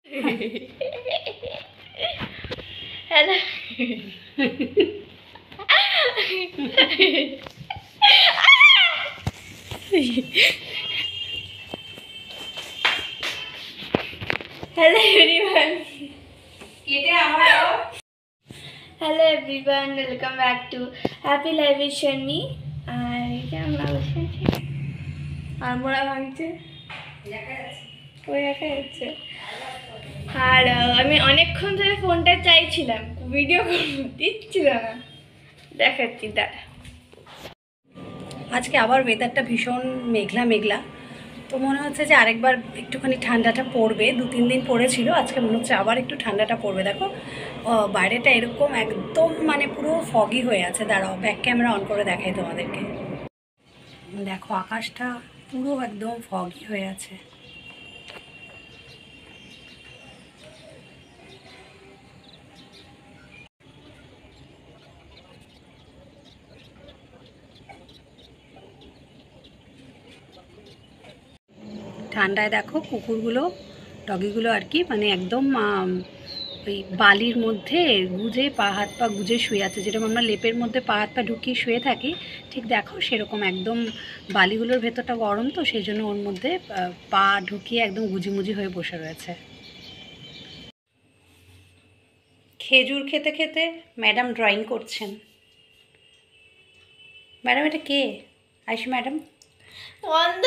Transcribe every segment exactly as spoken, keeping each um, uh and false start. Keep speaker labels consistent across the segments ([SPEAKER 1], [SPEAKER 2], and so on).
[SPEAKER 1] Hello hello everyone এটা আমার hello everyone welcome back to happy life with Sharmi. আর এটা আমরা বসে আছি আর মোড়া ভাঙছে ওই দেখা যাচ্ছে। আর আমি অনেকক্ষণ ধরে ফোনটা চাইছিলাম, ভিডিও দিচ্ছিল না, দেখাচ্ছি দাঁড়া।
[SPEAKER 2] আজকে আবার ওয়েদারটা ভীষণ মেঘলা মেঘলা, তো মনে হচ্ছে যে আরেকবার একটুখানি ঠান্ডাটা পড়বে। দু তিন দিন পড়েছিল, আজকে মনে হচ্ছে আবার একটু ঠান্ডাটা পড়বে। দেখো বাইরেটা এরকম একদম মানে পুরো ফগি হয়ে আছে। দাঁড়াও ব্যাক ক্যামেরা অন করে দেখাই তোমাদেরকে। দেখো আকাশটা পুরো একদম ফগি হয়ে আছে। ঠান্ডায় দেখো কুকুরগুলো, ডগিগুলো আর কি, মানে একদম ওই বালির মধ্যে গুজে পা হাত পা গুজে শুয়ে আছে। যেরকম আমরা লেপের মধ্যে পা হাত পা ঢুকিয়ে শুয়ে থাকি, ঠিক দেখো সেরকম একদম বালিগুলোর ভেতরটা গরম, তো সেই জন্য ওর মধ্যে পা ঢুকিয়ে একদম গুজিমুজি হয়ে বসে রয়েছে। খেজুর খেতে খেতে ম্যাডাম ড্রয়িং করছেন। ম্যাডাম এটা কে? আয়ুষী ম্যাডাম
[SPEAKER 1] বন্ধ।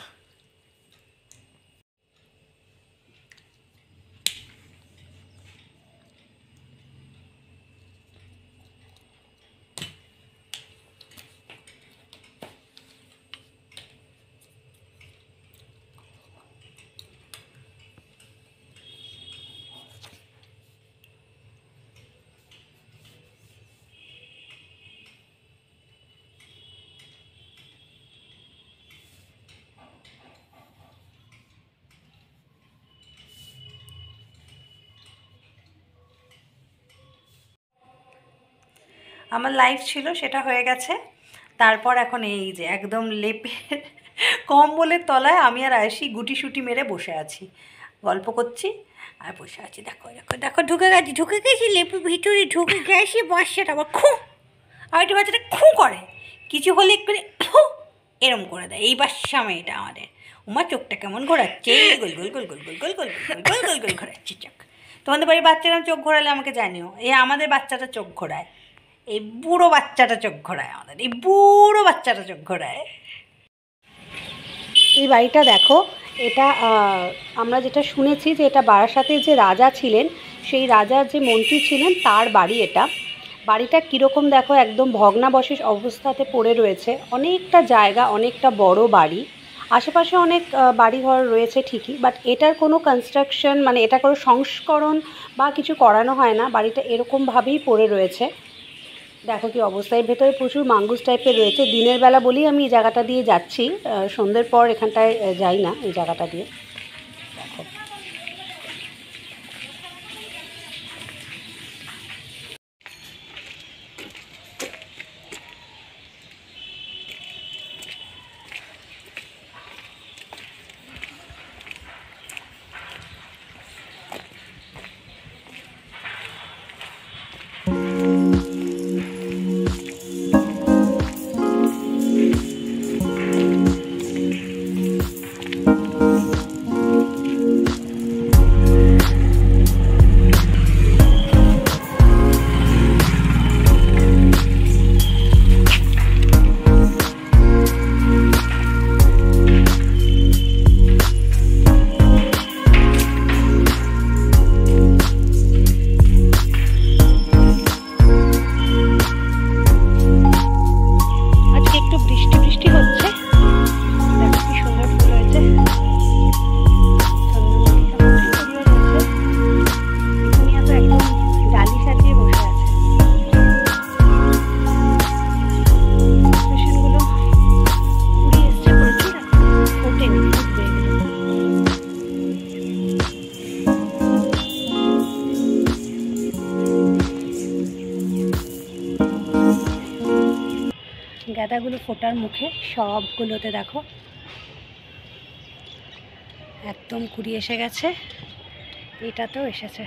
[SPEAKER 2] আমার লাইফ ছিল সেটা হয়ে গেছে। তারপর এখন এই যে একদম লেপের কম্বলের তলায় আমি আর আয়ুষী গুটি সুটি মেরে বসে আছি, গল্প করছি আর বসে আছি। দেখো দেখো দেখো ঢুকে গেছি, ঢুকে গেছি লেপের ভিতরে, ঢুকে গেছি। বাচ্চাটা আবার খু, আর একটু বাচ্চাটা খু করে, কিছু হলে একটু এরম করে দেয়। এই বাচ্চা মেয়েটা আমাদের, উমা চোখটা কেমন ঘোরাচ্ছে, গোল গোল গোল গোল গোল গোল গোল গোল গোল গোল ঘোরাচ্ছে চোখ। তোমাদের বাড়ির বাচ্চারা চোখ ঘোরালে আমাকে জানিও। এই আমাদের বাচ্চাটা চোখ ঘোরায়, এই বুড়ো বাচ্চাটা চোখ ঘোরায়, আমাদের এই বুড়ো বাচ্চাটা চোখ ঘোরায়। এই বাড়িটা দেখো, এটা আমরা যেটা শুনেছি যে এটা বারাসাতের যে রাজা ছিলেন, সেই রাজার যে মন্ত্রী ছিলেন তার বাড়ি এটা। বাড়িটা কীরকম দেখো, একদম ভগ্নাবশেষ অবস্থাতে পড়ে রয়েছে। অনেকটা জায়গা, অনেকটা বড় বাড়ি, আশেপাশে অনেক বাড়িঘর রয়েছে ঠিকই, বাট এটার কোনো কনস্ট্রাকশন মানে এটা কোনো সংস্করণ বা কিছু করানো হয় না। বাড়িটা এরকমভাবেই পড়ে রয়েছে। দেখো কি অবস্থায়, ভেতরে প্রচুর মাঙ্গুস টাইপের রয়েছে। দিনের বেলা বলেই আমি এই জায়গাটা দিয়ে যাচ্ছি, সন্ধ্যের পর এখানটায় যাই না এই জায়গাটা দিয়ে। দেখো গাঁদাগুলো ফোটার মুখে সবগুলোতে দেখো একদম কুড়ি এসে গেছে। এটাতেও এসেছে।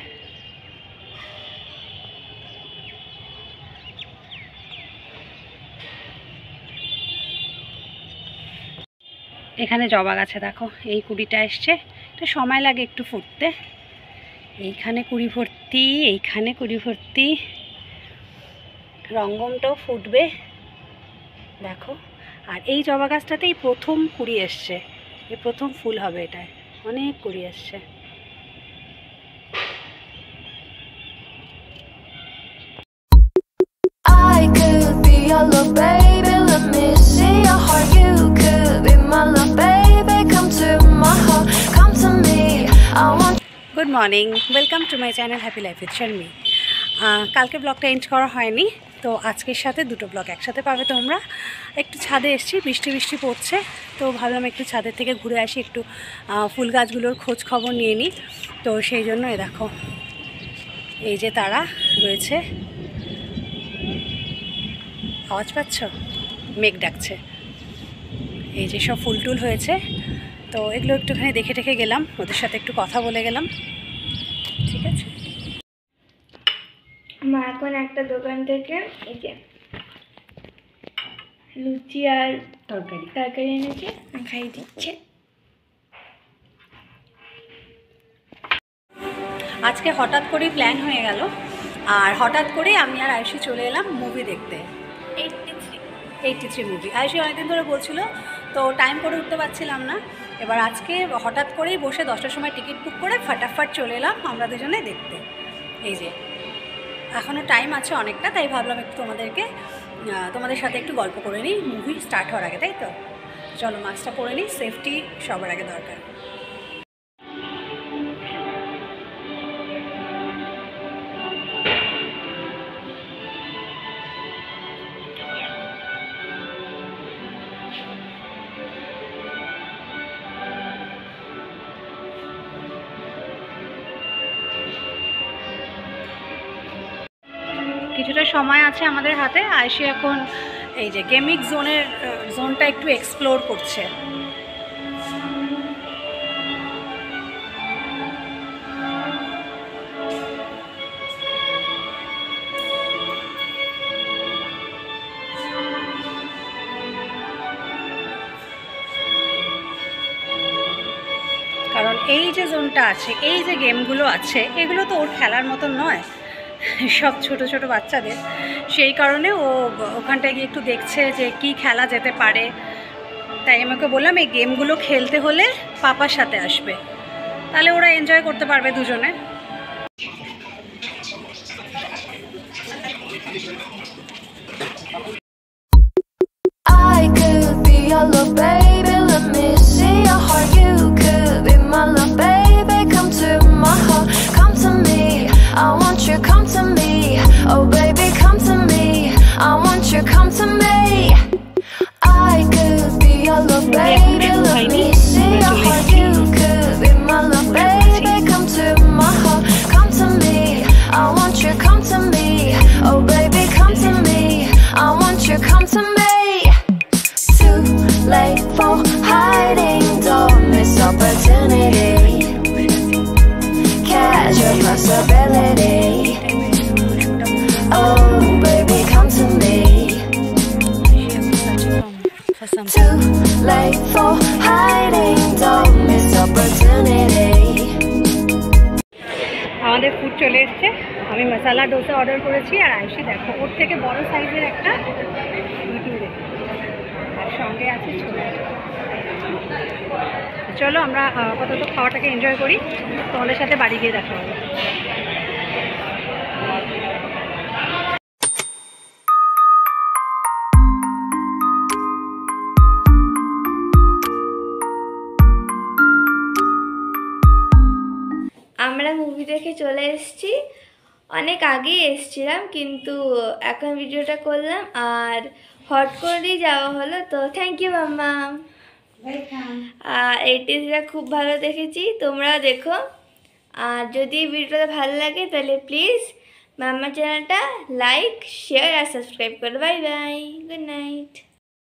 [SPEAKER 2] এখানে জবা গাছে দেখো এই কুড়িটা এসছে, একটু সময় লাগে একটু ফুটতে। এইখানে কুড়ি ভর্তি, এইখানে কুড়ি ভর্তি। রঙ্গমটাও ফুটবে দেখো। আর এই জবা গাছটাতেই প্রথম কুড়ি এসছে, এই প্রথম ফুল হবে এটায়, অনেক কুড়ি এসছে। Good morning, welcome to my channel happy life with Sharmi. কালকে ব্লগটা এন্ড করা হয়নি, তো আজকের সাথে দুটো ব্লগ একসাথে পাবে তোমরা। একটু ছাদে এসেছি, বৃষ্টি বৃষ্টি পড়ছে, তো ভাবলাম একটু ছাদের থেকে ঘুরে আসি, একটু ফুল গাছগুলোর খোঁজ খবর নিয়ে নিই। তো সেই জন্য এ দেখো এই যে তারা রয়েছে, আওয়াজ পাচ্ছ? মেঘ ডাকছে। এই যে সব ফুল টুল হয়েছে, তো এগুলো একটুখানি দেখে টেখে গেলাম, ওদের সাথে একটু কথা বলে গেলাম। ঠিক আছে।
[SPEAKER 1] মা এখন একটা দোকান থেকে এই যে লুচি আর তরকারি তরকারি এনেছে, খাইয়ে দিচ্ছে।
[SPEAKER 2] আজকে হঠাৎ করেই প্ল্যান হয়ে গেল, আর হঠাৎ করেই আমি আর আয়ুষী চলে এলাম মুভি দেখতে।
[SPEAKER 1] Eighty three
[SPEAKER 2] eighty three movie Ayushi অনেকদিন ধরে বলছিল, তো টাইম করে উঠতে পারছিলাম না। এবার আজকে হঠাৎ করেই বসে দশটার সময় টিকিট বুক করে ফাটাফাট চলে এলাম আমরা দুজনে দেখতে। এই যে এখনও টাইম আছে অনেকটা, তাই ভাবলাম একটু তোমাদেরকে তোমাদের সাথে একটু গল্প করে নিই মুভি স্টার্ট হওয়ার আগে, তাই তো? চলো মাস্কটা পরে নিই, সেফটি সবার আগে দরকার। কিছুটা সময় আছে আমাদের হাতে। আয়ুষী এখন এই যে গেমিং জোনের জোনটা একটু এক্সপ্লোর করছে। কারণ এই যে জোনটা আছে, এই যে গেমগুলো আছে, এগুলো তো ওর খেলার মতন নয়, সব ছোট ছোট বাচ্চাদের। সেই কারণে ও ওখানটায় গিয়ে একটু দেখছে যে কি খেলা যেতে পারে। তাই আমাকে বললাম এই গেমগুলো খেলতে হলে পাপার সাথে আসবে, তাহলে ওরা এনজয় করতে পারবে দুজনে।
[SPEAKER 1] I want you, come to me. Oh baby, come to me. I want you, come to me. I could be your love, baby. Let me see your heart. You could be my love, baby. Come to my heart, come to me. I want you, come to me. Oh baby, come to me. I want you, come to me. Too late for hiding, don't miss opportunity. Catch your possibility. Oh baby, come to me. Too late for hiding, don't miss opportunity.
[SPEAKER 2] আমাদের food চলে এসছে। আমি মশলা dosa order করেছি, আর আয়ুষী দেখো ওর থেকে বড় সাইজের একটা ভুটুরে, আর সঙ্গে আছে ছোলা। চলো আমরা আপাতত খাওয়াটাকে এনজয় করি, তোমাদের সাথে বাড়ি গিয়ে দেখা হবে।
[SPEAKER 1] আমরা মুভি দেখে চলে এসেছি, অনেক আগেই এসেছিলাম, কিন্তু এখন ভিডিওটা করলাম আর হট করেই যাওয়া হলো। তো থ্যাংক ইউ মাম্মা। আর এইটিটা খুব ভালো দেখেছি, তোমরাও দেখো। আর যদি ভিডিওটা ভালো লাগে তাহলে প্লিজ মাম্মা চ্যানেলটা লাইক, শেয়ার আর সাবস্ক্রাইব করো। Bye bye, good night.